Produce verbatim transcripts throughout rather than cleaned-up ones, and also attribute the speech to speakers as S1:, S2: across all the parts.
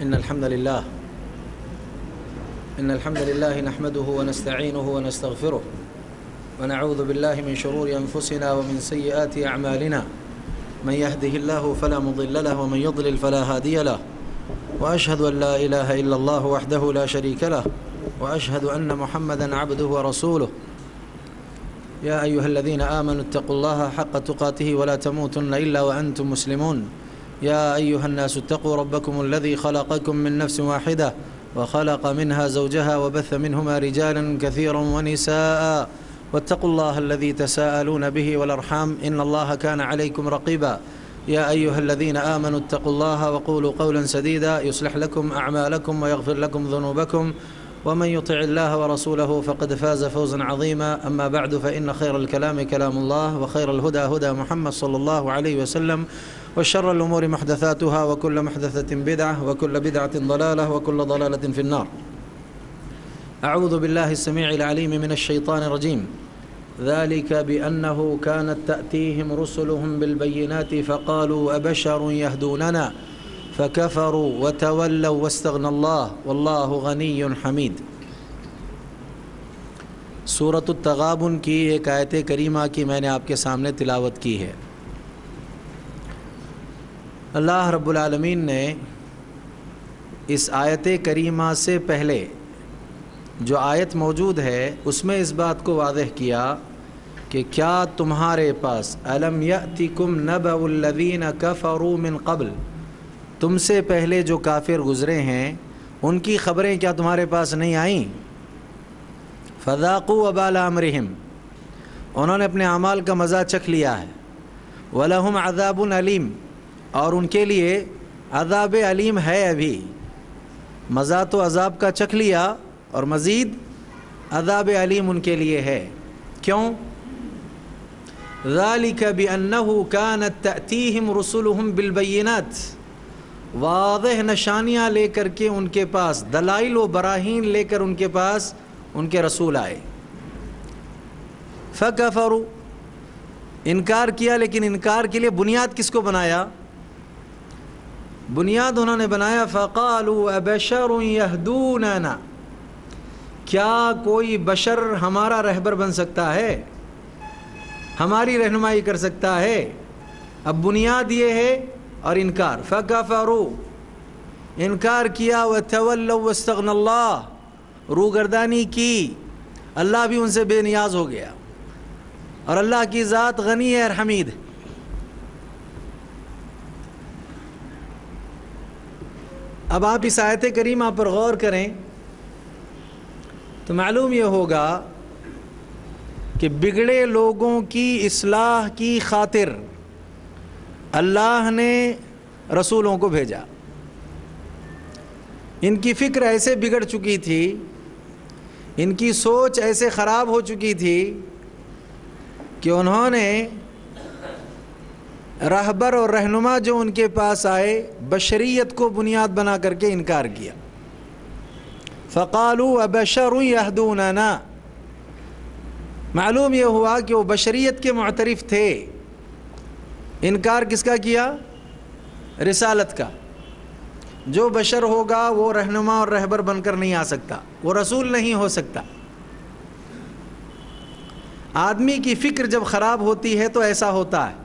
S1: إن الحمد لله إن الحمد لله نحمده ونستعينه ونستغفره ونعوذ بالله من شرور أنفسنا ومن سيئات أعمالنا من يهده الله فلا مضل له ومن يضلل فلا هادي له وأشهد أن لا إله إلا الله وحده لا شريك له وأشهد أن محمدًا عبده ورسوله يا أيها الذين آمنوا اتقوا الله حق تقاته ولا تموتن إلا وأنتم مسلمون يا أيها الناس اتقوا ربكم الذي خلقكم من نفس واحدة وخلق منها زوجها وبث منهما رجالا كثيرا ونساء واتقوا الله الذي تساءلون به والأرحام إن الله كان عليكم رقيبا يا أيها الذين آمنوا اتقوا الله وقولوا قولا سديدا يصلح لكم أعمالكم ويغفر لكم ذنوبكم ومن يطع الله ورسوله فقد فاز فوزا عظيما أما بعد فإن خير الكلام كلام الله وخير الهدى هدى محمد صلى الله عليه وسلم وشر الأمور محدثاتها وكل محدثة بدعة وكل بدعة ضلالة وكل ضلالة في النار. أعوذ بالله السميع العليم من الشيطان الرجيم. ذلك بأنه كانت تأتيهم رسلهم بالبينات فقالوا أبشر يهدوننا فكفروا وتولوا واستغنى الله والله غني حميد. سورۃ التغابن کی ایک آیت کریمہ کی میں نے آپ کے سامنے تلاوت کی ہے. اللہ رب العالمین نے اس آیت کریمہ سے پہلے جو آیت موجود ہے اس میں اس بات کو واضح کیا کہ کیا تمہارے پاس الم یأتکم نبأ الذین کفروا من قبل، تم سے پہلے جو کافر گزرے ہیں ان کی خبریں کیا تمہارے پاس نہیں آئیں؟ فذاقوا وبال امرہم، انہوں نے اپنے اعمال کا مزہ چکھ لیا ہے. ولہم عذاب علیم، اور ان کے لیے عذاب علیم ہے. ابھی مزہ تو عذاب کا چکھ لیا اور مزید عذاب علیم ان کے لیے ہے. کیوں؟ ذالک بأنہ کانت تأتیہم رسلہم بالبینات، واضح نشانیاں لے کر کے ان کے پاس، دلائل و براہین لے کر ان کے پاس ان کے رسول آئے. فکفروا، انکار کیا. لیکن انکار کے لیے بنیاد کس کو بنایا؟ بنیاد انہوں نے بنایا فقالوا ابشر یہدوننا، کیا کوئی بشر ہمارا رہبر بن سکتا ہے، ہماری رہنمائی کر سکتا ہے؟ اب بنیاد یہ ہے اور انکار. فکفروا، انکار کیا. وتولوا واستغنى اللہ، روگردانی کی. اللہ بھی ان سے بے نیاز ہو گیا اور اللہ کی ذات غنی ہے اور حمید. اب آپ اس آیت کریمہ پر غور کریں تو معلوم یہ ہوگا کہ بگڑے لوگوں کی اصلاح کی خاطر اللہ نے رسولوں کو بھیجا. ان کی فکر ایسے بگڑ چکی تھی، ان کی سوچ ایسے خراب ہو چکی تھی کہ انہوں نے رہبر اور رہنما جو ان کے پاس آئے بشریت کو بنیاد بنا کر کے انکار کیا. فقالوا ابشر یہدوننا، معلوم یہ ہوا کہ وہ بشریت کے معترف تھے. انکار کس کا کیا؟ رسالت کا. جو بشر ہوگا وہ رہنما اور رہبر بن کر نہیں آ سکتا، وہ رسول نہیں ہو سکتا. آدمی کی فکر جب خراب ہوتی ہے تو ایسا ہوتا ہے.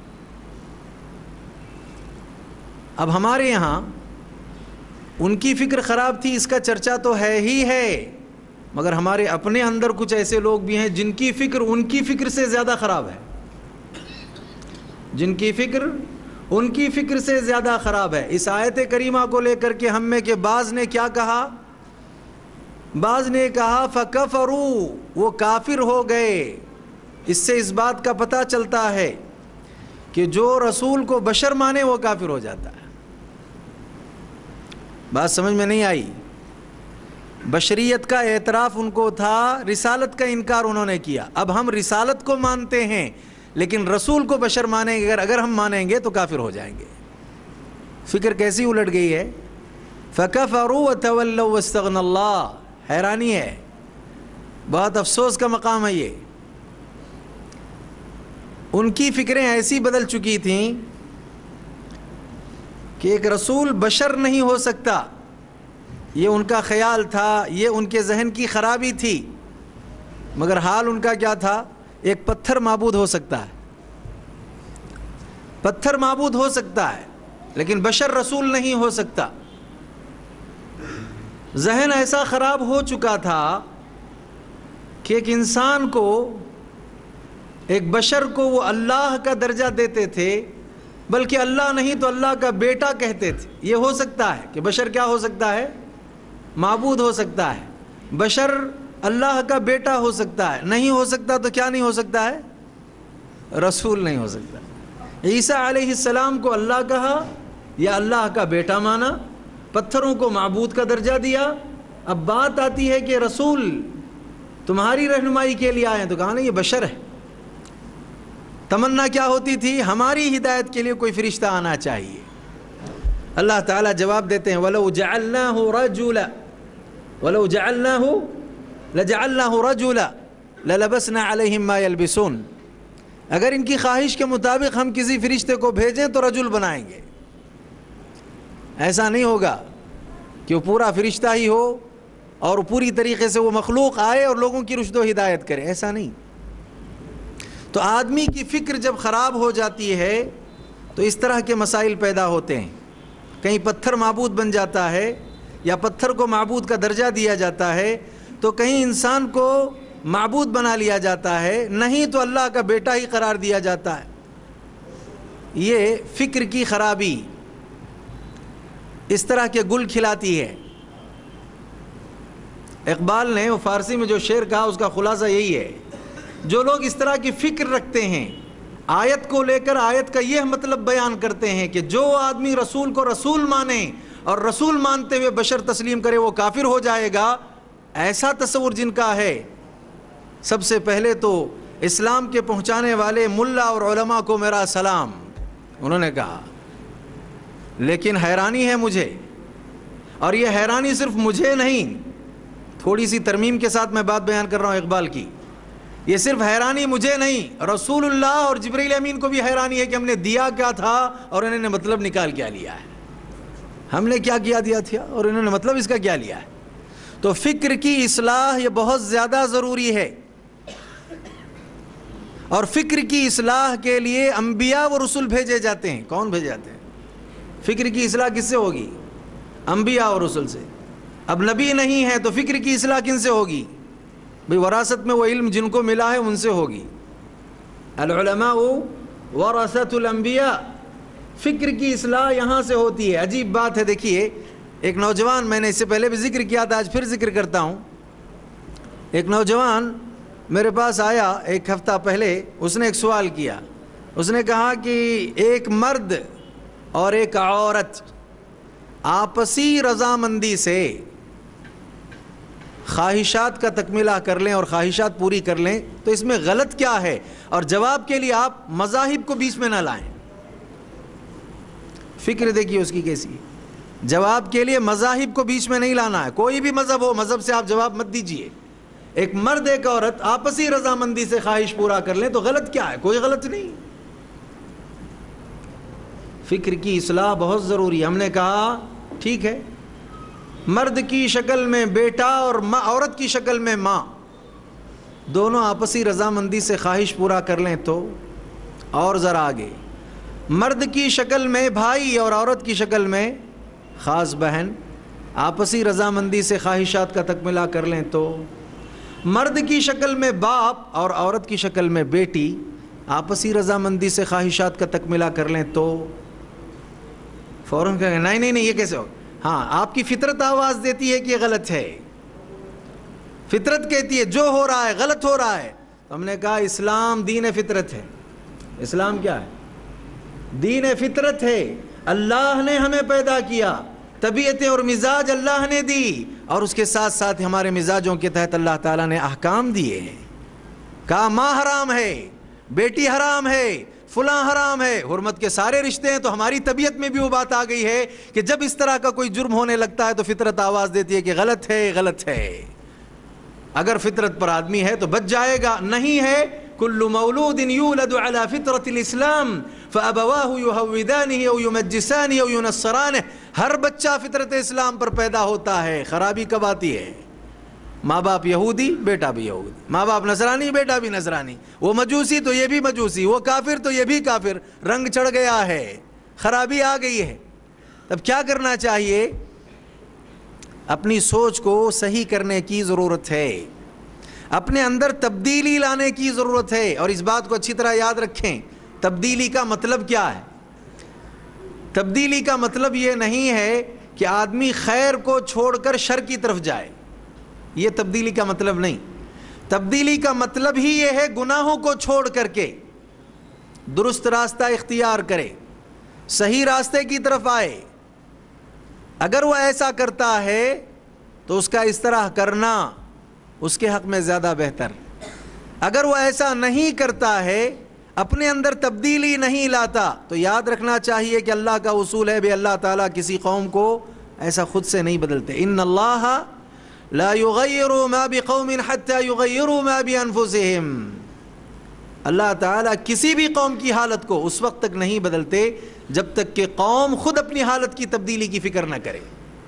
S1: اب ہمارے یہاں ان کی فکر خراب تھی، اس کا چرچا تو ہے ہی ہے، مگر ہمارے اپنے اندر کچھ ایسے لوگ بھی ہیں جن کی فکر ان کی فکر سے زیادہ خراب ہے، جن کی فکر ان کی فکر سے زیادہ خراب ہے. اس آیت کریمہ کو لے کر کے ہم میں کہ بعض نے کیا کہا؟ بعض نے کہا فکفروا، وہ کافر ہو گئے. اس سے اس بات کا پتہ چلتا ہے کہ جو رسول کو بشر مانے وہ کافر ہو جاتا ہے. بات سمجھ میں نہیں آئی؟ بشریت کا اعتراف ان کو تھا، رسالت کا انکار انہوں نے کیا. اب ہم رسالت کو مانتے ہیں لیکن رسول کو بشر مانیں گے، اگر اگر ہم مانیں گے تو کافر ہو جائیں گے. فکر کیسی الٹ گئی ہے. فکفروا وتولوا واستغنى اللہ. حیرانی ہے، بہت افسوس کا مقام ہے یہ. ان کی فکریں ایسی بدل چکی تھیں کہ ایک رسول بشر نہیں ہو سکتا، یہ ان کا خیال تھا، یہ ان کے ذہن کی خرابی تھی، مگر حال ان کا کیا تھا؟ ایک پتھر معبود ہو سکتا ہے، پتھر معبود ہو سکتا ہے لیکن بشر رسول نہیں ہو سکتا۔ ذہن ایسا خراب ہو چکا تھا کہ ایک انسان کو، ایک بشر کو وہ اللہ کا درجہ دیتے تھے، بلکہ اللہ نہیں تو اللہ کا بیٹا کہتے تھے۔ یہ ہو سکتا ہے کہ بشر کیا ہو سکتا ہے؟ معبود ہو سکتا ہے، بشر اللہ کا بیٹا ہو سکتا ہے، نہیں ہو سکتا تو کیا نہیں ہو سکتا ہے؟ رسول نہیں ہو سکتا۔ عیسیٰ علیہ السلام کو اللہ کہا یا اللہ کا بیٹا مانا، پتھروں کو معبود کا درجہ دیا۔ اب بات آتی ہے کہ رسول تمہاری رہنمائی کے لیے آئے ہیں، تو کہا نہیں، یہ بشر ہے۔ تمنا کیا ہوتی تھی؟ ہماری ہدایت کے لیے کوئی فرشتہ آنا چاہیے۔ اللہ تعالیٰ جواب دیتے ہیں وَلَوْ جَعَلْنَاهُ رَجُلًا وَلَوْ جَعَلْنَاهُ لَجَعَلْنَاهُ رَجُلًا لَلَبَسْنَا عَلَيْهِمْ مَا يَلْبِسُونَ، اگر ان کی خواہش کے مطابق ہم کسی فرشتے کو بھیجیں تو رجل بنائیں گے۔ ایسا نہیں ہوگا کہ وہ پورا فرشتہ ہی ہو اور پوری طریقے سے وہ مخلوق آئے اور لوگوں کی رشد و ہدایت کرے، ایسا نہیں۔ تو آدمی کی فکر جب خراب ہو جاتی ہے تو اس طرح کے مسائل پیدا ہوتے ہیں، کہیں پتھر معبود بن جاتا ہے یا پتھر کو معبود کا درجہ دیا جاتا ہے، تو کہیں انسان کو معبود بنا لیا جاتا ہے، نہیں تو اللہ کا بیٹا ہی قرار دیا جاتا ہے۔ یہ فکر کی خرابی اس طرح کے گل کھلاتی ہے۔ اقبال نے وہ فارسی میں جو شعر کہا اس کا خلاصہ یہی ہے، جو لوگ اس طرح کی فکر رکھتے ہیں، آیت کو لے کر آیت کا یہ مطلب بیان کرتے ہیں کہ جو آدمی رسول کو رسول مانے اور رسول مانتے ہوئے بشر تسلیم کرے وہ کافر ہو جائے گا، ایسا تصور جن کا ہے، سب سے پہلے تو اسلام کے پہنچانے والے ملا اور علماء کو میرا سلام، انہوں نے کہا۔ لیکن حیرانی ہے مجھے، اور یہ حیرانی صرف مجھے نہیں، تھوڑی سی ترمیم کے ساتھ میں بات بیان کر رہا ہوں اقبال کی، یہ صرف حیرانی مجھے نہیں، رسول اللہ اور جبرائیل امین کو بھی حیرانی ہے کہ ہم نے دیا کیا تھا اور انہوں نے مطلب نکال کیا لیا ہے۔ ہم نے کیا کیا دیا تھا اور انہوں نے مطلب اس کا کیا لیا ہے۔ تو فکر کی اصلاح یہ بہت زیادہ ضروری ہے، اور فکر کی اصلاح کے لیے انبیاء و رسول بھیجے جاتے ہیں۔ کون بھیجے جاتے ہیں؟ فکر کی اصلاح کس سے ہوگی؟ انبیاء اور رسول سے۔ اب نبی نہیں ہے تو فکر کی اصلاح کن سے ہوگی؟ بھئی وراثت میں وہ علم جن کو ملا ہے ان سے ہوگی۔ العلماء ورثۃ الانبیاء، فکر کی اصلاح یہاں سے ہوتی ہے۔ عجیب بات ہے، دیکھیے ایک نوجوان، میں نے اس سے پہلے بھی ذکر کیا تھا، آج پھر ذکر کرتا ہوں۔ ایک نوجوان میرے پاس آیا ایک ہفتہ پہلے، اس نے ایک سوال کیا، اس نے کہا کہ ایک مرد اور ایک عورت آپسی رضامندی سے خواہشات کا تکملہ کر لیں اور خواہشات پوری کر لیں تو اس میں غلط کیا ہے؟ اور جواب کے لیے آپ مذاہب کو بیچ میں نہ لائیں۔ فکر دیکھیے اس کی کیسی ہے۔ جواب کے لیے مذاہب کو بیچ میں نہیں لانا ہے، کوئی بھی مذہب ہو، مذہب سے آپ جواب مت دیجئے۔ ایک مرد ایک عورت آپسی رضامندی سے خواہش پورا کر لیں تو غلط کیا ہے؟ کوئی غلط نہیں۔ فکر کی اصلاح بہت ضروری ہے۔ ہم نے کہا ٹھیک ہے، مرد کی شکل میں بیٹا اور ماں، عورت کی شکل میں ماں، دونوں آپسی رضامندی سے خواہش پورا کر لیں تو، اور ذرا آگے مرد کی شکل میں بھائی اور عورت کی شکل میں خاص بہن آپسی رضامندی سے خواہشات کا تکملہ کر لیں تو، مرد کی شکل میں باپ اور عورت کی شکل میں بیٹی آپسی رضامندی سے خواہشات کا تکملہ کر لیں تو، فوراً کہیں گے نہیں نہیں نہیں یہ کیسے ہو؟ ہاں، آپ کی فطرت آواز دیتی ہے کہ یہ غلط ہے، فطرت کہتی ہے جو ہو رہا ہے غلط ہو رہا ہے۔ تو ہم نے کہا اسلام دین فطرت ہے۔ اسلام کیا ہے؟ دین فطرت ہے۔ اللہ نے ہمیں پیدا کیا، طبیعتیں اور مزاج اللہ نے دی، اور اس کے ساتھ ساتھ ہمارے مزاجوں کے تحت اللہ تعالیٰ نے احکام دیے ہیں۔ کہا ماں حرام ہے، بیٹی حرام ہے، فلاں حرام ہے، حرمت کے سارے رشتے ہیں۔ تو ہماری طبیعت میں بھی وہ بات آ گئی ہے کہ جب اس طرح کا کوئی جرم ہونے لگتا ہے تو فطرت آواز دیتی ہے کہ غلط ہے غلط ہے۔ اگر فطرت پر آدمی ہے تو بچ جائے گا، نہیں ہے کل مولود یولد علی فطرت الاسلام فَأَبَوَاهُ يُهَوِّدَانِهِ أَوْ يُمَجِّسَانِهِ أَوْ يُنَصِّرَانِهِ. ہر بچہ فطرت اسلام پر پیدا ہوتا ہے. خرابی کب آتی ہے؟ ماں باپ یہودی بیٹا بھی یہودی، ماں باپ نصرانی بیٹا بھی نصرانی، وہ مجوسی تو یہ بھی مجوسی، وہ کافر تو یہ بھی کافر. رنگ چڑھ گیا ہے، خرابی آ گئی ہے. تب کیا کرنا چاہیے؟ اپنی سوچ کو صحیح کرنے کی ضرورت ہے، اپنے اندر تبدیلی لانے کی ضرورت ہے. اور اس بات کو اچھی طرح یاد رکھیں، تبدیلی کا مطلب کیا ہے؟ تبدیلی کا مطلب یہ نہیں ہے کہ آدمی خیر کو چھوڑ کر شر کی طرف جائے، یہ تبدیلی کا مطلب نہیں. تبدیلی کا مطلب ہی یہ ہے گناہوں کو چھوڑ کر کے درست راستہ اختیار کرے، صحیح راستے کی طرف آئے. اگر وہ ایسا کرتا ہے تو اس کا اس طرح کرنا اس کے حق میں زیادہ بہتر. اگر وہ ایسا نہیں کرتا ہے، اپنے اندر تبدیلی نہیں لاتا، تو یاد رکھنا چاہیے کہ اللہ کا اصول ہے بھی اللہ تعالیٰ کسی قوم کو ایسا خود سے نہیں بدلتے. ان اللہ لا یغیر ما بقوم حتی یغیروا ما بانفسہم. اللہ تعالیٰ کسی بھی قوم کی حالت کو اس وقت تک نہیں بدلتے جب تک کہ قوم خود اپنی حالت کی تبدیلی کی فکر نہ کرے.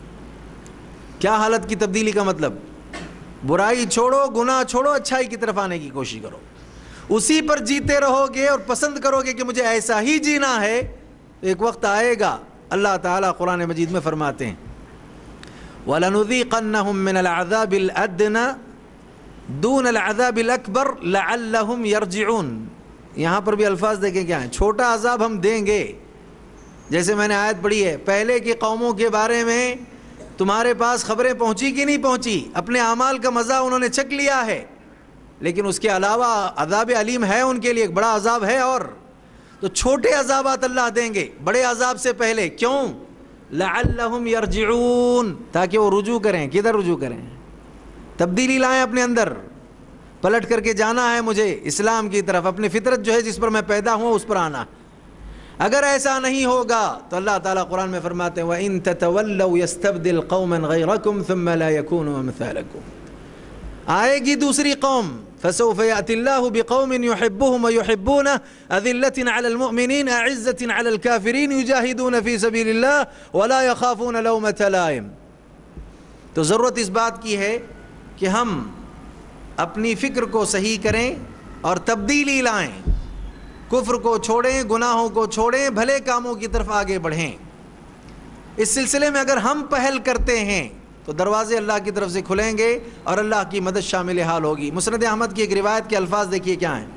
S1: کیا حالت کی تبدیلی کا مطلب؟ برائی چھوڑو، گناہ چھوڑو، اچھائی کی طرف آنے کی کوشش کرو. اسی پر جیتے رہو گے اور پسند کرو گے کہ مجھے ایسا ہی جینا ہے، ایک وقت آئے گا. اللہ تعالیٰ قرآن مجید میں فرماتے ہیں وَلَنُذِيقَنَّهُم مِّنَ الْعَذَابِ الْأَدْنَى دُونَ الْعَذَابِ الْأَكْبَرِ لَعَلَّهُمْ يَرْجِعُونَ. یہاں پر بھی الفاظ دیکھیں کیا ہیں. چھوٹا عذاب ہم دیں گے، جیسے میں نے آیت پڑھی ہے پہلے کی قوموں کے بارے میں، تمہارے پاس خبریں پہنچی کہ نہیں پہنچی؟ اپنے اعمال کا مزہ انہوں نے چکھ لیا ہے، لیکن اس کے علاوہ عذاب علیم ہے ان کے لیے، ایک بڑا عذاب ہے. اور تو چھوٹے عذابات اللہ دیں گے بڑے عذاب سے پہلے. کیوں؟ لعلہم یرجعون، تاکہ وہ رجوع کریں. کدھر رجوع کریں؟ تبدیلی لائیں اپنے اندر. پلٹ کر کے جانا ہے مجھے اسلام کی طرف، اپنی فطرت جو ہے جس پر میں پیدا ہوں اس پر آنا. اگر ایسا نہیں ہوگا تو اللہ تعالیٰ قرآن میں فرماتے ہیں وَإِن تَتَوَلَّوْا يَسْتَبْدِلْ قَوْمًا غَيْرَكُمْ ثُمَّ لَا يَكُونُوا أَمْثَالَكُمْ. آئے گی دوسری قوم، فَسَوْفَ يَأْتِ اللَّهُ بِقَوْمٍ يُحِبُّهُمْ وَيُحِبُّونَهُ أَذِلَّةٍ عَلَى الْمُؤْمِنِينَ أَعِزَّةٍ عَلَى الْكَافِرِينَ يُجَاهِدُونَ فِي سَبِيلِ اللَّهِ وَلَا يَخَافُونَ لَوْمَةَ لَائِمٍ. تو ضرورت اس بات کی ہے کہ ہم اپنی فکر کو صحیح کریں اور تبدیلی لائیں، کفر کو چھوڑیں، گناہوں کو چھوڑیں، بھلے کاموں کی طرف آگے بڑھیں. اس سلسلے میں اگر ہم پہل کرتے ہیں تو دروازے اللہ کی طرف سے کھلیں گے اور اللہ کی مدد شامل حال ہوگی. مسند احمد کی ایک روایت کے الفاظ دیکھیے کیا ہیں.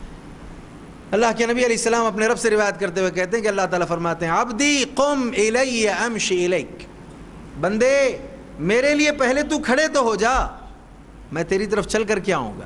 S1: اللہ کے نبی علیہ السلام اپنے رب سے روایت کرتے ہوئے کہتے ہیں کہ اللہ تعالیٰ فرماتے ہیں عبدی قم الی امشی الیک. بندے میرے لیے پہلے تو کھڑے تو ہو جا، میں تیری طرف چل کر کے آؤں گا.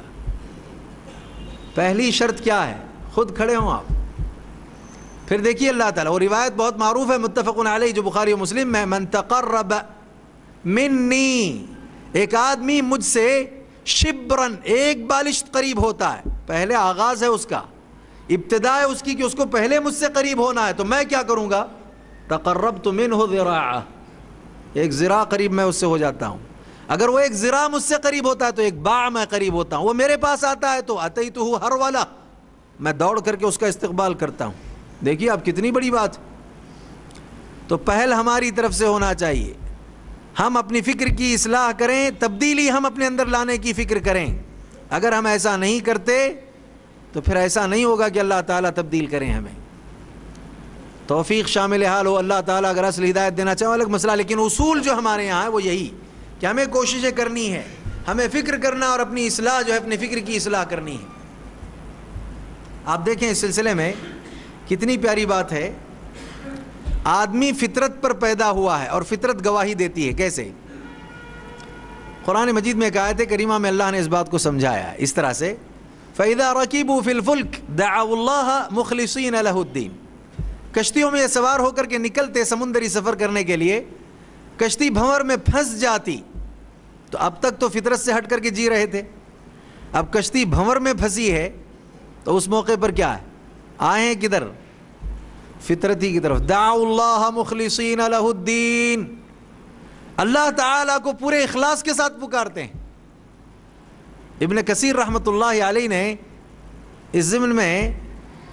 S1: پہلی شرط کیا ہے؟ خود کھڑے ہوں آپ. پھر دیکھیے اللہ تعالیٰ، وہ روایت بہت معروف ہے متفق علیہ جو بخاری و مسلم میں، من تقرب منی، ایک آدمی مجھ سے شبرن، ایک بالشت قریب ہوتا ہے. پہلے آغاز ہے اس کا، ابتدا ہے اس کی کہ اس کو پہلے مجھ سے قریب ہونا ہے. تو میں کیا کروں گا؟ تقربت منہ ذراعہ، ایک ذراع قریب میں اس سے ہو جاتا ہوں. اگر وہ ایک ذراع مجھ سے قریب ہوتا ہے تو ایک باع میں قریب ہوتا ہوں. وہ میرے پاس آتا ہے تو اتیتہ ہرولا، میں دوڑ کر کے اس کا استقبال کرتا ہوں. دیکھیے اب کتنی بڑی بات. تو پہل ہماری طرف سے ہونا چاہیے. ہم اپنی فکر کی اصلاح کریں، تبدیلی ہم اپنے اندر لانے کی فکر کریں. اگر ہم ایسا نہیں کرتے تو پھر ایسا نہیں ہوگا کہ اللہ تعالیٰ تبدیل کریں ہمیں. توفیق شامل حال ہو. اللہ تعالیٰ اگر اصل ہدایت دینا چاہو الگ مسئلہ، لیکن اصول جو ہمارے یہاں ہے وہ یہی کہ ہمیں کوششیں کرنی ہے، ہمیں فکر کرنا اور اپنی اصلاح جو ہے اپنی فکر کی اصلاح کرنی ہے. آپ دیکھیں اس سلسلے میں کتنی پیاری بات ہے. آدمی فطرت پر پیدا ہوا ہے اور فطرت گواہی دیتی ہے. کیسے؟ قرآن مجید میں ایک آیت کریمہ میں اللہ نے اس بات کو سمجھایا ہے اس طرح سے فَإِذَا رَكِبُوا فِي الْفُلْكِ دَعَوُا اللَّهَ مُخْلِصِينَ لَهُ الدِّينَ. کشتیوں میں سوار ہو کر کے نکلتے سمندری سفر کرنے کے لیے، کشتی بھنور میں پھنس جاتی تو اب تک تو فطرت سے ہٹ کر کے جی رہے تھے، اب کشتی بھنور میں پھنسی ہے تو اس موقع پر کیا ہے؟ آئے ہیں کدھر؟ فطرتی کی طرف. دعوا اللہ مخلصین لہ الدین، اللہ تعالیٰ کو پورے اخلاص کے ساتھ پکارتے ہیں. ابن کثیر رحمۃ اللہ علیہ نے اس ضمن میں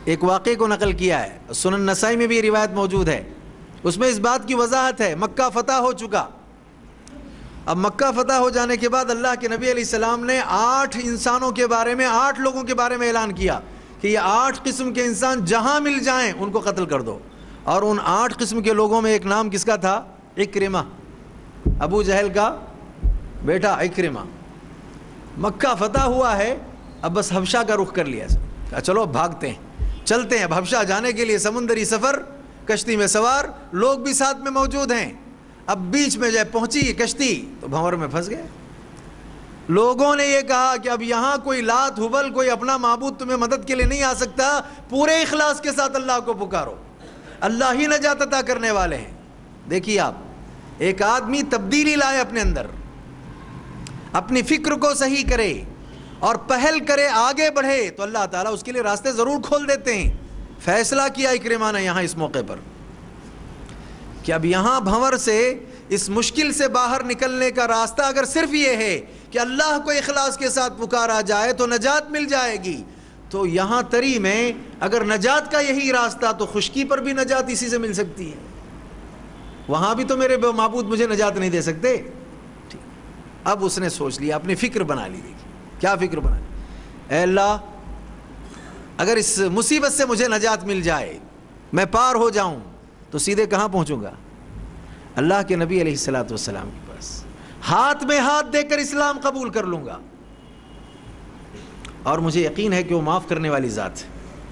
S1: ایک واقعے کو نقل کیا ہے، سنن نسائی میں بھی یہ روایت موجود ہے، اس میں اس بات کی وضاحت ہے مکہ فتح ہو چکا. اب مکہ فتح ہو جانے کے بعد اللہ کے نبی علیہ السلام نے آٹھ انسانوں کے بارے میں، آٹھ لوگوں کے بارے میں اعلان کیا کہ یہ آٹھ قسم کے انسان جہاں مل جائیں ان کو قتل کر دو. اور ان آٹھ قسم کے لوگوں میں ایک نام کس کا تھا؟ اکرمہ، ابو جہل کا بیٹا اکرمہ. مکہ فتح ہوا ہے، اب بس حبشہ کا رخ کر لیا، چلو اب بھاگتے ہیں، چلتے ہیں. اب حبشہ جانے کے لیے سمندری سفر، کشتی میں سوار، لوگ بھی ساتھ میں موجود ہیں. اب بیچ میں جب پہنچی کشتی تو بھنور میں پھنس گئے. لوگوں نے یہ کہا کہ اب یہاں کوئی لات ہبل، کوئی اپنا معبود تمہیں مدد کے لیے نہیں آ سکتا، پورے اخلاص کے ساتھ اللہ کو پکارو، اللہ ہی نجات عطا کرنے والے ہیں. دیکھیے آپ، ایک آدمی تبدیلی لائے اپنے اندر، اپنی فکر کو صحیح کرے اور پہل کرے، آگے بڑھے، تو اللہ تعالیٰ اس کے لیے راستے ضرور کھول دیتے ہیں. فیصلہ کیا اکرمہ نے یہاں اس موقع پر کہ اب یہاں بھنور سے، اس مشکل سے باہر نکلنے کا راستہ اگر صرف یہ ہے کہ اللہ کو اخلاص کے ساتھ پکارا جائے تو نجات مل جائے گی، تو یہاں تری میں اگر نجات کا یہی راستہ، تو خشکی پر بھی نجات اسی سے مل سکتی ہے. وہاں بھی تو میرے معبود مجھے نجات نہیں دے سکتے. اب اس نے سوچ لیا، اپنی فکر بنا لی. دیکھیے کیا فکر بنا لی، اے اللہ اگر اس مصیبت سے مجھے نجات مل جائے، میں پار ہو جاؤں، تو سیدھے کہاں پہنچوں گا؟ اللہ کے نبی علیہ الصلوۃ والسلام کے پاس. ہاتھ میں ہاتھ دے کر اسلام قبول کر لوں گا، اور مجھے یقین ہے کہ وہ معاف کرنے والی ذات ہے.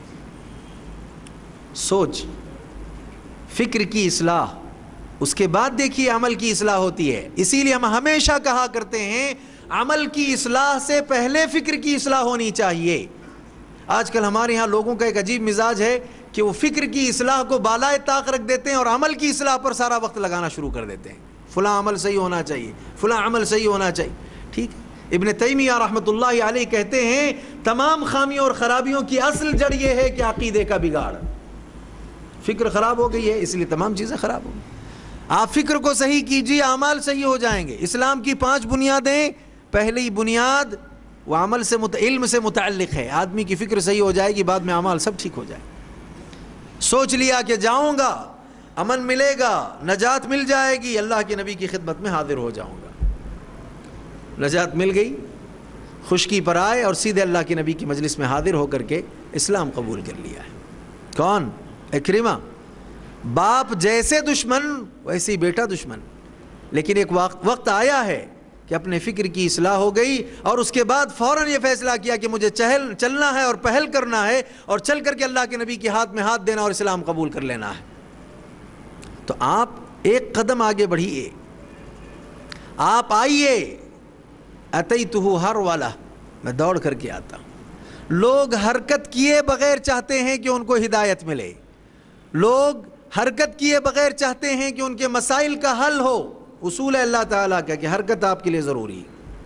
S1: سوچ، فکر کی اصلاح، اس کے بعد دیکھیے عمل کی اصلاح ہوتی ہے. اسی لیے ہم ہمیشہ کہا کرتے ہیں عمل کی اصلاح سے پہلے فکر کی اصلاح ہونی چاہیے. آج کل ہمارے ہاں لوگوں کا ایک عجیب مزاج ہے کہ وہ فکر کی اصلاح کو بالائے طاق رکھ دیتے ہیں اور عمل کی اصلاح پر سارا وقت لگانا شروع کر دیتے ہیں. فلاں عمل صحیح ہونا چاہیے، فلاں عمل صحیح ہونا چاہیے. ٹھیک ہے، ابن تیمیہ رحمۃ اللہ علیہ کہتے ہیں تمام خامیوں اور خرابیوں کی اصل جڑ یہ ہے کہ عقیدے کا بگاڑ. فکر خراب ہو گئی ہے، اس لیے تمام چیزیں خراب ہو گئی. آپ فکر کو صحیح کیجیے، اعمال صحیح ہو جائیں گے. اسلام کی پانچ بنیادیں، پہلی بنیاد وہ عمل سے مت... علم سے متعلق ہے. آدمی کی فکر صحیح ہو جائے گی، بعد میں اعمال سب ٹھیک ہو جائے. سوچ لیا کہ جاؤں گا، امن ملے گا، نجات مل جائے گی، اللہ کے نبی کی خدمت میں حاضر ہو جاؤں گا. نجات مل گئی، خشکی پر آئے اور سیدھے اللہ کے نبی کی مجلس میں حاضر ہو کر کے اسلام قبول کر لیا ہے. کون؟ اکرمہ. باپ جیسے دشمن ویسے ہی بیٹا دشمن. لیکن ایک وقت آیا ہے کہ اپنے فکر کی اصلاح ہو گئی اور اس کے بعد فوراً یہ فیصلہ کیا کہ مجھے چہل چلنا ہے اور پہل کرنا ہے اور چل کر کے اللہ کے نبی کے ہاتھ میں ہاتھ دینا اور اسلام قبول کر لینا ہے. تو آپ ایک قدم آگے بڑھیے، آپ آئیے. اتیتہ ہر والا، میں دوڑ کر کے آتا ہوں. لوگ حرکت کیے بغیر چاہتے ہیں کہ ان کو ہدایت ملے. لوگ حرکت کیے بغیر چاہتے ہیں کہ ان کے مسائل کا حل ہو. اصول ہے اللہ تعالیٰ کا کہ حرکت آپ کے لیے ضروری.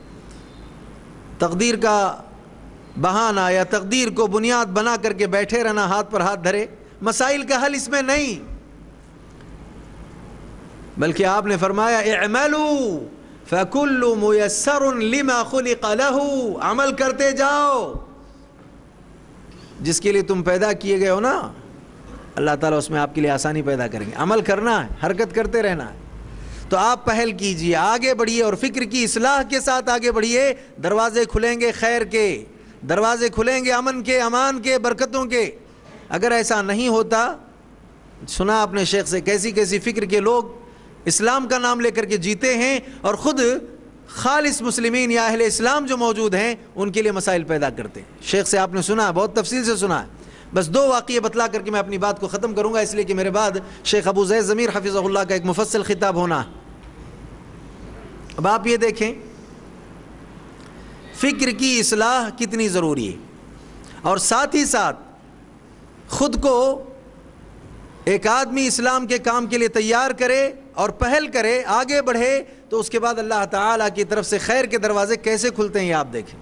S1: تقدیر کا بہانہ یا تقدیر کو بنیاد بنا کر کے بیٹھے رہنا، ہاتھ پر ہاتھ دھرے، مسائل کا حل اس میں نہیں. بلکہ آپ نے فرمایا اعملوا فکل میسر لما خلق له. عمل کرتے جاؤ، جس کے لیے تم پیدا کیے گئے ہو نا، اللہ تعالیٰ اس میں آپ کے لیے آسانی پیدا کریں گے. عمل کرنا ہے، حرکت کرتے رہنا ہے. تو آپ پہل کیجئے، آگے بڑھیے اور فکر کی اصلاح کے ساتھ آگے بڑھیے. دروازے کھلیں گے خیر کے، دروازے کھلیں گے امن کے، امان کے، برکتوں کے. اگر ایسا نہیں ہوتا، سنا آپ نے شیخ سے کیسی کیسی فکر کے لوگ اسلام کا نام لے کر کے جیتے ہیں اور خود خالص مسلمین یا اہل اسلام جو موجود ہیں ان کے لیے مسائل پیدا کرتے ہیں. شیخ سے آپ نے سنا، بہت تفصیل سے سنا ہے. بس دو واقعے بتلا کر کے میں اپنی بات کو ختم کروں گا، اس لیے کہ میرے بعد شیخ ابو زید ضمیر حفظہ اللہ کا ایک مفصل خطاب ہونا. اب آپ یہ دیکھیں فکر کی اصلاح کتنی ضروری ہے، اور ساتھ ہی ساتھ خود کو ایک آدمی اسلام کے کام کے لیے تیار کرے اور پہل کرے، آگے بڑھے، تو اس کے بعد اللہ تعالیٰ کی طرف سے خیر کے دروازے کیسے کھلتے ہیں یہ آپ دیکھیں.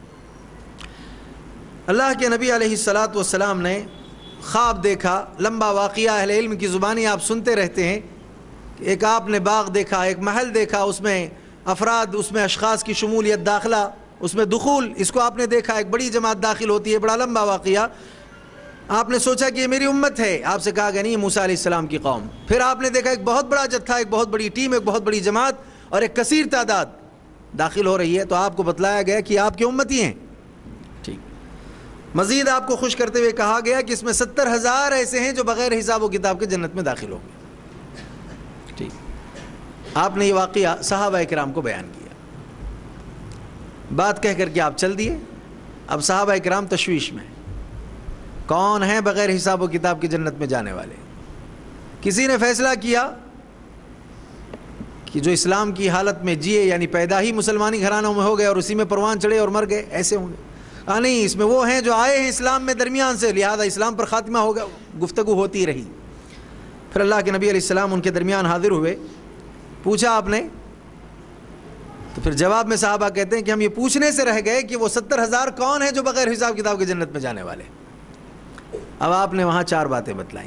S1: اللہ کے نبی علیہ الصلاۃ والسلام نے خواب دیکھا. لمبا واقعہ اہل علم کی زبانی آپ سنتے رہتے ہیں. ایک آپ نے باغ دیکھا، ایک محل دیکھا، اس میں افراد، اس میں اشخاص کی شمولیت، داخلہ، اس میں دخول، اس کو آپ نے دیکھا. ایک بڑی جماعت داخل ہوتی ہے، بڑا لمبا واقعہ. آپ نے سوچا کہ یہ میری امت ہے، آپ سے کہا گیا نہیں، موسیٰ علیہ السلام کی قوم۔ پھر آپ نے دیکھا ایک بہت بڑا جتھا، ایک بہت بڑی ٹیم، ایک بہت بڑی جماعت اور ایک کثیر تعداد داخل ہو رہی ہے، تو آپ کو بتلایا گیا کہ آپ کی امتی ہیں۔ ٹھیک، مزید آپ کو خوش کرتے ہوئے کہا گیا کہ اس میں ستر ہزار ایسے ہیں جو بغیر حساب و کتاب کے جنت میں داخل ہوں گے۔ ٹھیک، آپ نے یہ واقعہ صحابہ کرام کو بیان کیا، بات کہہ کر کے آپ چل دیے۔ اب صحابہ کرام تشویش میں، کون ہیں بغیر حساب و کتاب کی جنت میں جانے والے؟ کسی نے فیصلہ کیا کہ جو اسلام کی حالت میں جیے، یعنی پیدا ہی مسلمانی گھرانوں میں ہو گئے اور اسی میں پروان چڑھے اور مر گئے، ایسے ہوں گے۔ ہاں نہیں، اس میں وہ ہیں جو آئے ہیں اسلام میں درمیان سے، لہذا اسلام پر خاتمہ ہوگا، گفتگو ہوتی رہی۔ پھر اللہ کے نبی علیہ السلام ان کے درمیان حاضر ہوئے، پوچھا آپ نے؟ تو پھر جواب میں صحابہ کہتے ہیں کہ ہم یہ پوچھنے سے رہ گئے کہ وہ ستر ہزار کون ہیں جو بغیر حساب کتاب کی جنت میں جانے والے۔ اب آپ نے وہاں چار باتیں بتلائیں۔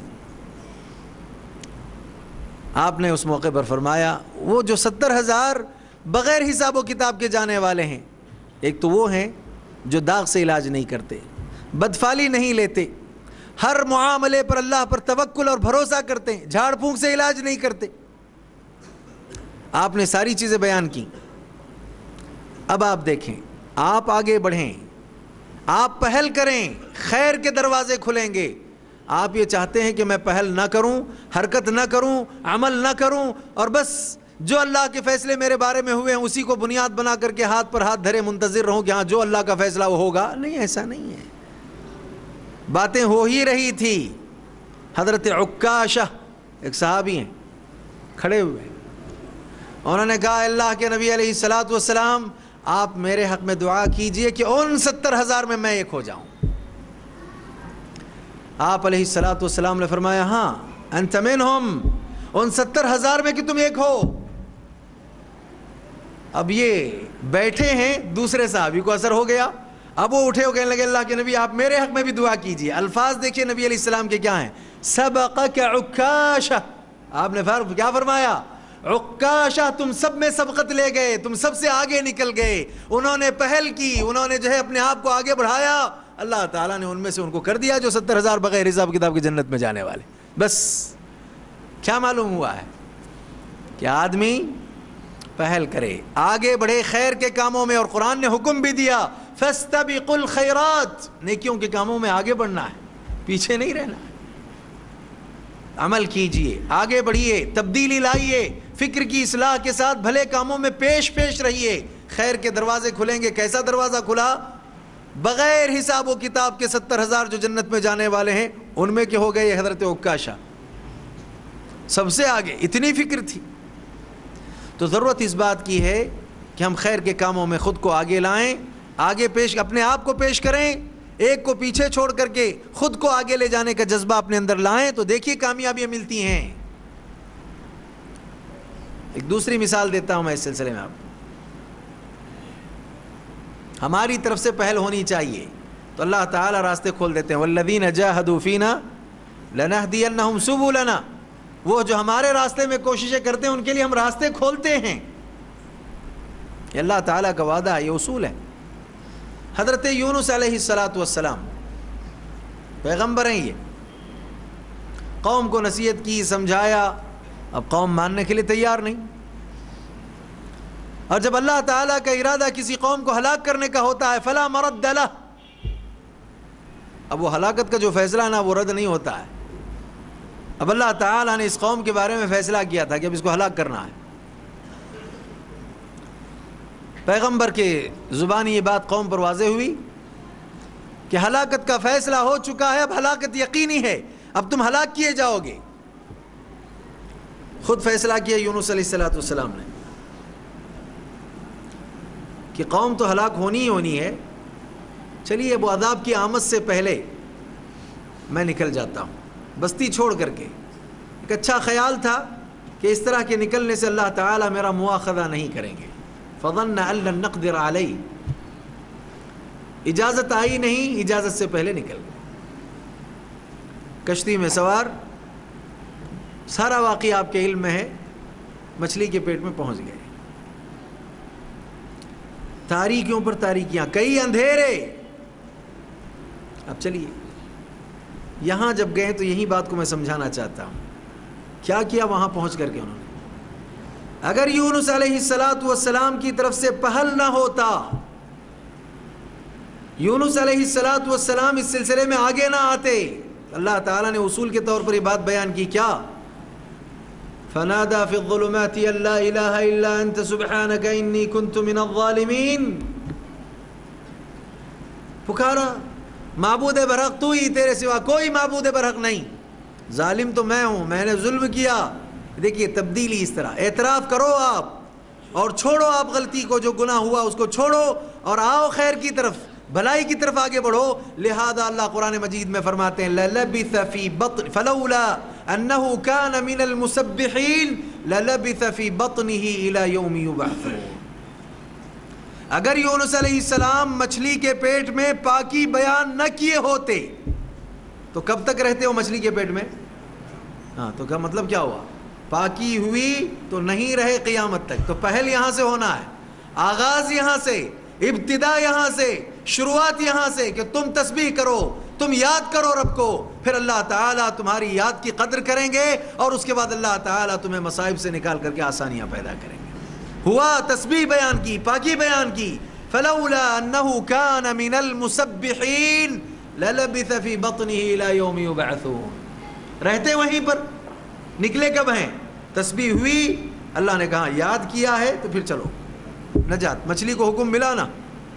S1: آپ نے اس موقع پر فرمایا وہ جو ستر ہزار بغیر حساب و کتاب کے جانے والے ہیں، ایک تو وہ ہیں جو داغ سے علاج نہیں کرتے، بدفالی نہیں لیتے، ہر معاملے پر اللہ پر توکل اور بھروسہ کرتے ہیں، جھاڑ پھونک سے علاج نہیں کرتے۔ آپ نے ساری چیزیں بیان کی۔ اب آپ دیکھیں، آپ آگے بڑھیں، آپ پہل کریں، خیر کے دروازے کھلیں گے۔ آپ یہ چاہتے ہیں کہ میں پہل نہ کروں، حرکت نہ کروں، عمل نہ کروں، اور بس جو اللہ کے فیصلے میرے بارے میں ہوئے ہیں اسی کو بنیاد بنا کر کے ہاتھ پر ہاتھ دھرے منتظر رہوں کہ ہاں جو اللہ کا فیصلہ وہ ہوگا۔ نہیں، ایسا نہیں ہے، باتیں ہو ہی رہی تھی۔ حضرت عکاشہ ایک صحابی ہیں، کھڑے ہوئے، انہوں نے کہا اللہ کے نبی علیہ الصلوۃ والسلام آپ میرے حق میں دعا کیجئے کہ ان ستر ہزار میں میں ایک ہو جاؤں۔ آپ علیہ الصلوۃ والسلام نے فرمایا ہاں انت منہم، ان ستر ہزار میں کہ تم ایک ہو۔ اب یہ بیٹھے ہیں، دوسرے صحابی کو اثر ہو گیا، اب وہ اٹھے ہو کہنے لگے اللہ کے نبی آپ میرے حق میں بھی دعا کیجئے۔ الفاظ دیکھیے نبی علیہ السلام کے کیا ہیں، سبقک عکاشہ۔ آپ نے کیا فرمایا؟ عکاشہ تم سب میں سبقت لے گئے، تم سب سے آگے نکل گئے، انہوں نے پہل کی، انہوں نے جو ہے اپنے آپ کو آگے بڑھایا، اللہ تعالیٰ نے ان میں سے ان کو کر دیا جو ستر ہزار بغیر حساب کتاب کی جنت میں جانے والے۔ بس کیا معلوم ہوا ہے کہ آدمی پہل کرے، آگے بڑھے خیر کے کاموں میں، اور قرآن نے حکم بھی دیا فاستبقوا الخیرات، نیکیوں کے کاموں میں آگے بڑھنا ہے، پیچھے نہیں رہنا ہے۔ عمل کیجئے، آگے بڑھیے، تبدیلی لائیے، فکر کی اصلاح کے ساتھ بھلے کاموں میں پیش پیش رہیے، خیر کے دروازے کھلیں گے۔ کیسا دروازہ کھلا؟ بغیر حساب و کتاب کے ستر ہزار جو جنت میں جانے والے ہیں ان میں کے ہو گئے حضرت عکاشہ، سب سے آگے، اتنی فکر تھی۔ تو ضرورت اس بات کی ہے کہ ہم خیر کے کاموں میں خود کو آگے لائیں، آگے پیش اپنے آپ کو پیش کریں، ایک کو پیچھے چھوڑ کر کے خود کو آگے لے جانے کا جذبہ اپنے اندر لائیں، تو دیکھیے کامیابیاں ملتی ہیں۔ ایک دوسری مثال دیتا ہوں میں اس سلسلے میں، آپ ہماری طرف سے پہل ہونی چاہیے تو اللہ تعالیٰ راستے کھول دیتے ہیں۔ والذین جاہدوا فینا لنہدینہم سبلنا، وہ جو ہمارے راستے میں کوششیں کرتے ہیں ان کے لیے ہم راستے کھولتے ہیں۔ یہ اللہ تعالیٰ کا وعدہ ہے، یہ اصول ہے۔ حضرت یونس علیہ الصلوۃ والسلام پیغمبر ہیں، یہ قوم کو نصیحت کی، سمجھایا، اب قوم ماننے کے لیے تیار نہیں، اور جب اللہ تعالیٰ کا ارادہ کسی قوم کو ہلاک کرنے کا ہوتا ہے فلا مرد لہ، اب وہ ہلاکت کا جو فیصلہ نا وہ رد نہیں ہوتا ہے۔ اب اللہ تعالیٰ نے اس قوم کے بارے میں فیصلہ کیا تھا کہ اب اس کو ہلاک کرنا ہے۔ پیغمبر کے زبانی یہ بات قوم پر واضح ہوئی کہ ہلاکت کا فیصلہ ہو چکا ہے، اب ہلاکت یقینی ہے، اب تم ہلاک کیے جاؤ گے۔ خود فیصلہ کیا یونس علیہ الصلوۃ والسلام نے کہ قوم تو ہلاک ہونی ہی ہونی ہے، چلیے وہ عذاب کی آمد سے پہلے میں نکل جاتا ہوں بستی چھوڑ کر کے۔ ایک اچھا خیال تھا کہ اس طرح کے نکلنے سے اللہ تعالیٰ میرا مواخذہ نہیں کریں گے۔ فظن ان لن نقدر علیہ، اجازت آئی نہیں، اجازت سے پہلے نکل گئے، کشتی میں سوار، سارا واقعہ آپ کے علم میں ہے، مچھلی کے پیٹ میں پہنچ گئے، تاریکیوں پر تاریکیاں، کئی اندھیرے۔ اب چلیے یہاں جب گئے تو یہی بات کو میں سمجھانا چاہتا ہوں. کیا کیا وہاں پہنچ کر کے انہوں نے؟ اگر یونس علیہ الصلاۃ والسلام کی طرف سے پہل نہ ہوتا، یونس علیہ الصلاۃ والسلام اس سلسلے میں آگے نہ آتے، اللہ تعالیٰ نے اصول کے طور پر یہ بات بیان کی. کیا؟ فنادى في الظلمات ان لا اله الا انت سبحانك اني كنت من الظالمين. پکارا معبود برحق تو ہی، تیرے سوا کوئی معبود برحق نہیں، ظالم تو میں ہوں، میں نے ظلم کیا. دیکھیے تبدیلی اس طرح، اعتراف کرو آپ اور چھوڑو آپ غلطی کو، جو گناہ ہوا اس کو چھوڑو اور آؤ خیر کی طرف، بھلائی کی طرف آگے بڑھو. لہذا اللہ قرآن مجید میں فرماتے ہیں لَلَبِثَ فِي بَطْنِ فَلَوْلَا أَنَّهُ كَانَ مِنَ الْمُسَبِّحِينَ لَلَبِثَ فِي بَطْنِهِ إِلَى يَوْمِ يُبْعَثُونَ. اگر یونس علیہ السلام مچھلی کے پیٹ میں پاکی بیان نہ کیے ہوتے تو کب تک رہتے ہو مچھلی کے پیٹ میں؟ ہاں تو کیا مطلب کیا ہوا؟ پاکی ہوئی تو نہیں رہے قیامت تک. تو پہل یہاں سے ہونا ہے، آغاز یہاں سے، ابتدا یہاں سے، شروعات یہاں سے کہ تم تسبیح کرو، تم یاد کرو رب کو، پھر اللہ تعالیٰ تمہاری یاد کی قدر کریں گے اور اس کے بعد اللہ تعالیٰ تمہیں مصائب سے نکال کر کے آسانیاں پیدا کریں گے. ہوا تسبیح بیان کی، پاکی بیان کی. فلولا انه كان من المسبحين للبث في بطنه الى يوم يبعثون. رہتے وہیں پر، نکلے کب ہیں؟ تسبیح ہوئی، اللہ نے کہا یاد کیا ہے تو پھر چلو نجات. مچھلی کو حکم ملا نا،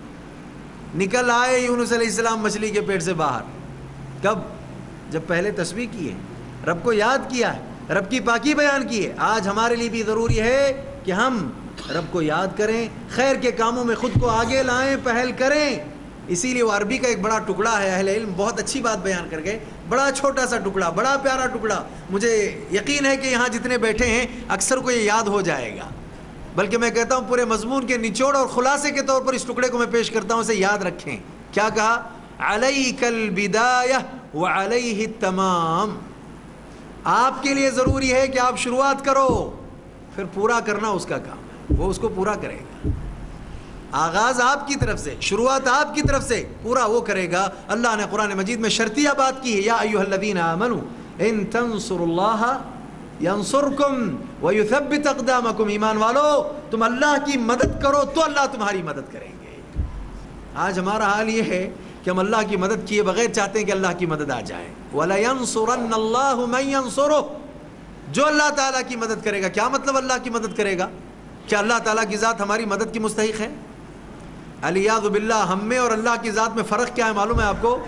S1: نکل آئے یونس علیہ السلام مچھلی کے پیٹ سے باہر. کب؟ جب پہلے تسبیح کی ہے، رب کو یاد کیا ہے، رب کی پاکی بیان کی ہے. آج ہمارے لیے بھی ضروری ہے کہ ہم رب کو یاد کریں، خیر کے کاموں میں خود کو آگے لائیں، پہل کریں. اسی لیے وہ عربی کا ایک بڑا ٹکڑا ہے، اہل علم بہت اچھی بات بیان کر گئے. بڑا چھوٹا سا ٹکڑا، بڑا پیارا ٹکڑا. مجھے یقین ہے کہ یہاں جتنے بیٹھے ہیں اکثر کو یہ یاد ہو جائے گا، بلکہ میں کہتا ہوں پورے مضمون کے نچوڑ اور خلاصے کے طور پر اس ٹکڑے کو میں پیش کرتا ہوں، اسے یاد رکھیں. کیا کہا؟ علیک البدایہ وعلیہ التمام. آپ کے لیے ضروری ہے کہ آپ شروعات کرو، پھر پورا کرنا اس کا کام ہے، وہ اس کو پورا کرے گا. آغاز آپ کی طرف سے، شروعات آپ کی طرف سے، پورا وہ کرے گا. اللہ نے قرآن مجید میں شرطیہ بات کی ہے، یا ایھا الذین آمنوا ان تنصروا اللہ ینصرکم ویثبت اقدامکم. ایمان والو تم اللہ کی مدد کرو تو اللہ تمہاری مدد کریں گے. آج ہمارا حال یہ ہے کہ ہم اللہ کی مدد کیے بغیر چاہتے ہیں کہ اللہ کی مدد آ جائے. وَلَيَنصُرَنَّ اللَّهُ مَن يَنصُرُهُ. جو اللہ تعالیٰ کی مدد کرے گا. کیا مطلب اللہ کی مدد کرے گا؟ کیا اللہ تعالیٰ کی ذات ہماری مدد کی مستحق ہے؟ علیاذ باللہ. ہم میں اور اللہ کی ذات میں فرق کیا ہے معلوم ہے آپ کو؟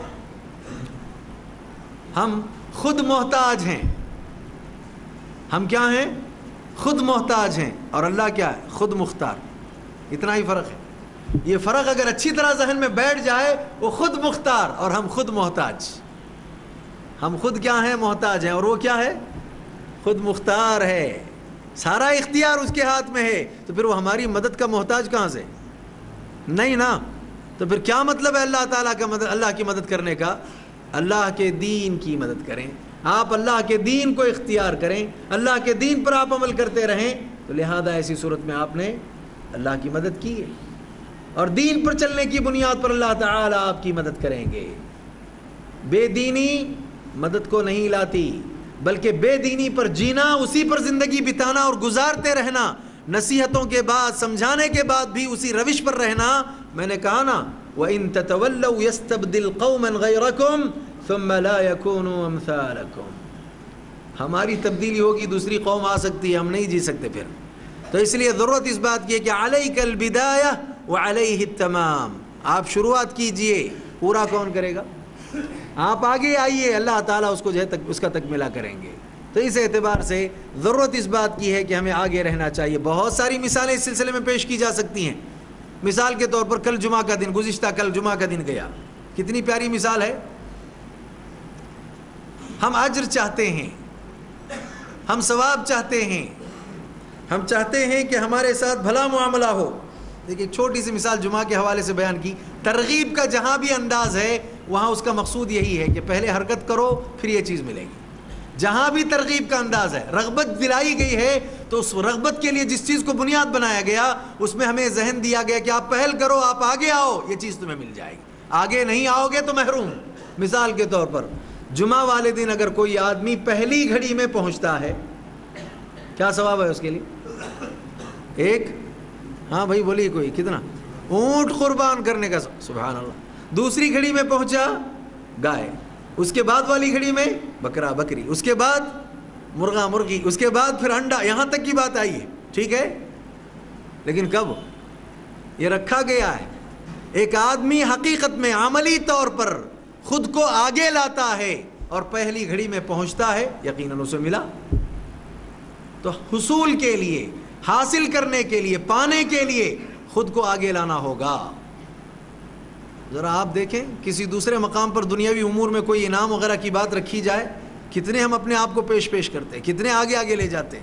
S1: ہم خود محتاج ہیں. ہم کیا ہیں؟ خود محتاج ہیں. اور اللہ کیا ہے؟ خود مختار. اتنا ہی فرق ہے. یہ فرق اگر اچھی طرح ذہن میں بیٹھ جائے، وہ خود مختار اور ہم خود محتاج. ہم خود کیا ہیں؟ محتاج ہیں، اور وہ کیا ہے؟ خود مختار ہے. سارا اختیار اس کے ہاتھ میں ہے. تو پھر وہ ہماری مدد کا محتاج کہاں سے؟ نہیں نا. تو پھر کیا مطلب ہے اللہ تعالیٰ کا مدد، اللہ کی مدد کرنے کا؟ اللہ کے دین کی مدد کریں. آپ اللہ کے دین کو اختیار کریں، اللہ کے دین پر آپ عمل کرتے رہیں. تو لہذا ایسی صورت میں آپ نے اللہ کی مدد کی ہے، اور دین پر چلنے کی بنیاد پر اللہ تعالیٰ آپ کی مدد کریں گے. بے دینی مدد کو نہیں لاتی، بلکہ بے دینی پر جینا، اسی پر زندگی بتانا اور گزارتے رہنا، نصیحتوں کے بعد، سمجھانے کے بعد بھی اسی روش پر رہنا. میں نے کہا نا وَإِن تَتَوَلَّوْا يَسْتَبْدِلْ قَوْمًا غَيْرَكُمْ ثُمَّ لَا يَكُونُوا أَمْثَالَكُمْ. ہماری تبدیلی ہوگی، دوسری قوم آ سکتی ہے، ہم نہیں جی سکتے پھر. تو اس لیے ضرورت اس بات کی ہے کہ علیک البدایہ وعلیہ التمام. آپ شروعات کیجئے، پورا کون کرے گا؟ آپ آگے آئیے، اللہ تعالیٰ اس کو جو ہے تک اس کا تکملہ کریں گے. تو اس اعتبار سے ضرورت اس بات کی ہے کہ ہمیں آگے رہنا چاہیے. بہت ساری مثالیں اس سلسلے میں پیش کی جا سکتی ہیں. مثال کے طور پر کل جمعہ کا دن، گزشتہ کل جمعہ کا دن گیا، کتنی پیاری مثال ہے. ہم اجر چاہتے ہیں، ہم ثواب چاہتے ہیں، ہم چاہتے ہیں کہ ہمارے ساتھ بھلا معاملہ ہو. دیکھیے چھوٹی سی مثال جمعہ کے حوالے سے بیان کی. ترغیب کا جہاں بھی انداز ہے وہاں اس کا مقصود یہی ہے کہ پہلے حرکت کرو پھر یہ چیز ملے گی. جہاں بھی ترغیب کا انداز ہے، رغبت دلائی گئی ہے، تو اس رغبت کے لیے جس چیز کو بنیاد بنایا گیا اس میں ہمیں ذہن دیا گیا کہ آپ پہل کرو، آپ آگے آؤ، یہ چیز تمہیں مل جائے گی. آگے نہیں آؤ گے تو محروم. مثال کے طور پر جمعہ والے دن اگر کوئی آدمی پہلی گھڑی میں پہنچتا ہے کیا ثواب ہے اس کے لیے؟ ایک، ہاں بھائی بولیے کوئی، کتنا؟ اونٹ قربان کرنے کا، سبحان اللہ۔ دوسری گھڑی میں پہنچا گائے، اس کے بعد والی گھڑی میں بکرا بکری، اس کے بعد مرغا مرغی، اس کے بعد پھر انڈا، یہاں تک کی بات آئی ہے، ٹھیک ہے؟ لیکن کب یہ رکھا گیا ہے؟ ایک آدمی حقیقت میں عملی طور پر خود کو آگے لاتا ہے اور پہلی گھڑی میں پہنچتا ہے، یقیناً اسے ملا۔ تو حصول کے لیے، حاصل کرنے کے لیے، پانے کے لیے خود کو آگے لانا ہوگا۔ ذرا آپ دیکھیں کسی دوسرے مقام پر دنیاوی امور میں کوئی انعام وغیرہ کی بات رکھی جائے، کتنے ہم اپنے آپ کو پیش پیش کرتے ہیں، کتنے آگے آگے لے جاتے ہیں۔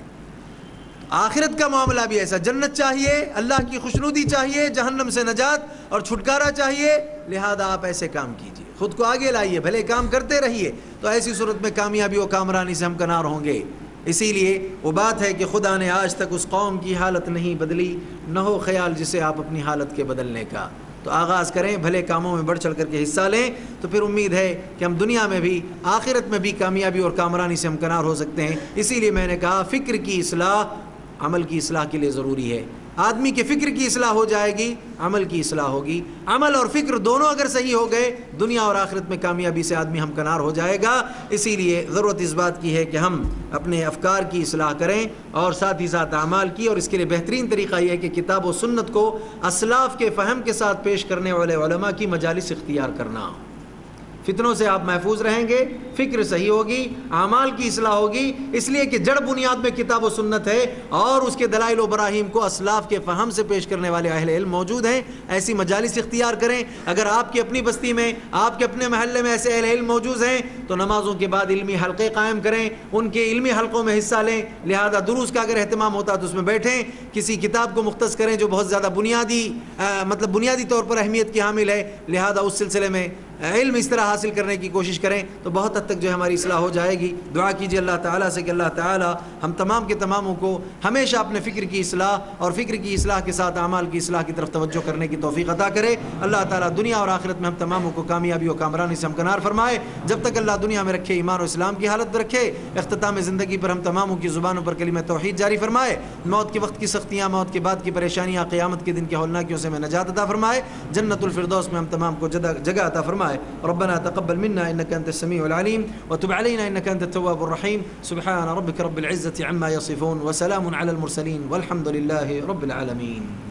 S1: آخرت کا معاملہ بھی ایسا، جنت چاہیے، اللہ کی خوشنودی چاہیے، جہنم سے نجات اور چھٹکارا چاہیے، لہذا آپ ایسے کام کیجئے، خود کو آگے لائیے، بھلے کام کرتے رہیے، تو ایسی صورت میں کامیابی و کامرانی سے ہم کنار ہوں گے۔ اسی لیے وہ بات ہے کہ خدا نے آج تک اس قوم کی حالت نہیں بدلی، نہ ہو خیال جسے آپ اپنی حالت کے بدلنے کا۔ تو آغاز کریں، بھلے کاموں میں بڑھ چڑھ کر کے حصہ لیں، تو پھر امید ہے کہ ہم دنیا میں بھی آخرت میں بھی کامیابی اور کامرانی سے ہم کنار ہو سکتے ہیں۔ اسی لیے میں نے کہا فکر کی اصلاح عمل کی اصلاح کے لیے ضروری ہے۔ آدمی کے فکر کی اصلاح ہو جائے گی، عمل کی اصلاح ہوگی۔ عمل اور فکر دونوں اگر صحیح ہو گئے، دنیا اور آخرت میں کامیابی سے آدمی ہم کنار ہو جائے گا۔ اسی لیے ضرورت اس بات کی ہے کہ ہم اپنے افکار کی اصلاح کریں اور ساتھ ہی ساتھ اعمال کی، اور اس کے لیے بہترین طریقہ یہ ہے کہ کتاب و سنت کو اسلاف کے فہم کے ساتھ پیش کرنے والے علماء کی مجالس اختیار کرنا۔ فتنوں سے آپ محفوظ رہیں گے، فکر صحیح ہوگی، اعمال کی اصلاح ہوگی، اس لیے کہ جڑ بنیاد میں کتاب و سنت ہے اور اس کے دلائل و براہیم کو اسلاف کے فہم سے پیش کرنے والے اہل علم موجود ہیں۔ ایسی مجالس اختیار کریں۔ اگر آپ کی اپنی بستی میں، آپ کے اپنے محلے میں ایسے اہل علم موجود ہیں تو نمازوں کے بعد علمی حلقے قائم کریں، ان کے علمی حلقوں میں حصہ لیں۔ لہذا دروس کا اگر اہتمام ہوتا تو اس میں بیٹھیں، کسی کتاب کو مختص کریں جو بہت زیادہ بنیادی مطلب بنیادی طور پر اہمیت کی حامل ہے، لہذا اس سلسلے میں علم اس طرح حاصل کرنے کی کوشش کریں تو بہت حد تک جو ہے ہماری اصلاح ہو جائے گی۔ دعا کیجیے اللہ تعالیٰ سے کہ اللہ تعالیٰ ہم تمام کے تماموں کو ہمیشہ اپنے فکر کی اصلاح اور فکر کی اصلاح کے ساتھ اعمال کی اصلاح کی طرف توجہ کرنے کی توفیق عطا کرے۔ اللہ تعالیٰ دنیا اور آخرت میں ہم تماموں کو کامیابی و کامرانی سے ہمکنار فرمائے۔ جب تک اللہ دنیا میں رکھے، ایمان و اسلام کی حالت میں رکھے، اختتام زندگی پر ہم تماموں کی زبانوں پر کلمہ توحید جاری فرمائے۔ موت کے وقت کی سختیاں، موت کے بعد کی پریشانیاں، قیامت کے دن کی ہولناکیوں سے ہمیں نجات عطا فرمائے۔ جنت الفردوس میں ہم تمام کو جگہ عطا فرمائے۔ ربنا تقبل منا انك انت السميع العليم وتب علينا انك انت التواب الرحيم سبحان ربك رب العزة عما يصفون وسلام على المرسلين والحمد لله رب العالمين.